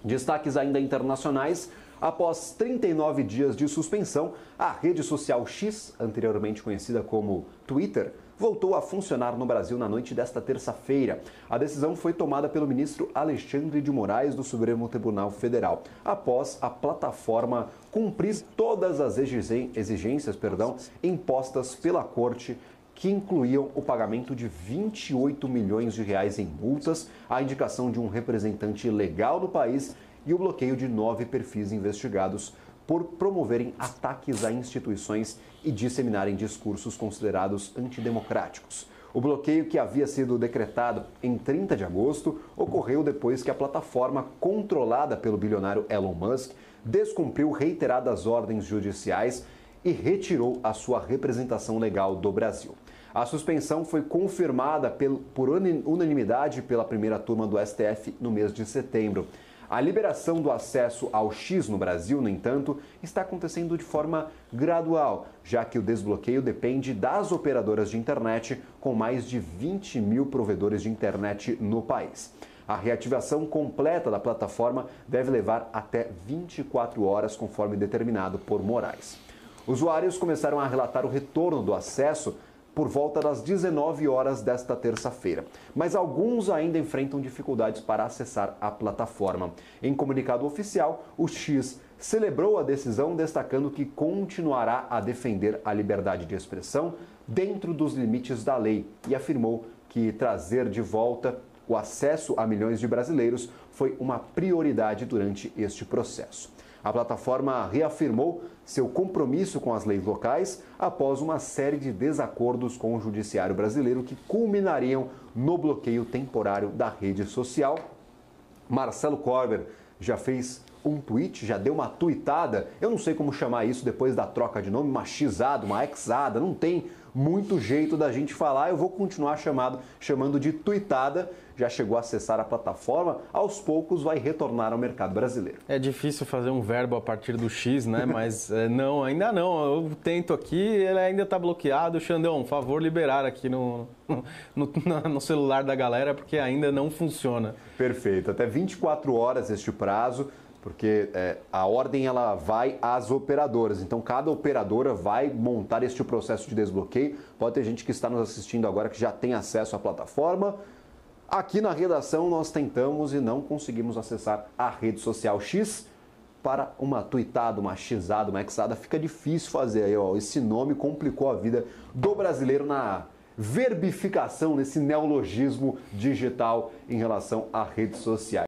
Destaques ainda internacionais. Após 39 dias de suspensão, a rede social X, anteriormente conhecida como Twitter, voltou a funcionar no Brasil na noite desta terça-feira. A decisão foi tomada pelo ministro Alexandre de Moraes do Supremo Tribunal Federal, após a plataforma cumprir todas as exigências impostas pela Corte, que incluíam o pagamento de 28 milhões de reais em multas, a indicação de um representante legal do país e o bloqueio de 9 perfis investigados por promoverem ataques a instituições e disseminarem discursos considerados antidemocráticos. O bloqueio, que havia sido decretado em 30 de agosto, ocorreu depois que a plataforma controlada pelo bilionário Elon Musk descumpriu reiteradas ordens judiciais e retirou a sua representação legal do Brasil. A suspensão foi confirmada por unanimidade pela primeira turma do STF no mês de setembro. A liberação do acesso ao X no Brasil, no entanto, está acontecendo de forma gradual, já que o desbloqueio depende das operadoras de internet, com mais de 20 mil provedores de internet no país. A reativação completa da plataforma deve levar até 24 horas, conforme determinado por Moraes. Usuários começaram a relatar o retorno do acesso por volta das 19 horas desta terça-feira, mas alguns ainda enfrentam dificuldades para acessar a plataforma. Em comunicado oficial, o X celebrou a decisão, destacando que continuará a defender a liberdade de expressão dentro dos limites da lei e afirmou que trazer de volta o acesso a milhões de brasileiros foi uma prioridade durante este processo. A plataforma reafirmou seu compromisso com as leis locais após uma série de desacordos com o judiciário brasileiro que culminariam no bloqueio temporário da rede social. Marcelo Corber já fez um tweet, já deu uma tuitada, eu não sei como chamar isso depois da troca de nome, uma xada, uma xada, não tem muito jeito da gente falar, eu vou continuar chamando de tuitada. Já chegou a acessar a plataforma, aos poucos vai retornar ao mercado brasileiro. É difícil fazer um verbo a partir do X, né? Mas não, ainda não. Eu tento aqui, ele ainda está bloqueado. Xandão, por favor, liberar aqui no celular da galera, porque ainda não funciona. Perfeito. Até 24 horas este prazo, porque a ordem ela vai às operadoras. Então, cada operadora vai montar este processo de desbloqueio. Pode ter gente que está nos assistindo agora que já tem acesso à plataforma. Aqui na redação nós tentamos e não conseguimos acessar a rede social X. Para uma tuitada, uma xada, uma xada, fica difícil fazer aí, ó. Esse nome complicou a vida do brasileiro na verbificação, nesse neologismo digital em relação a redes sociais.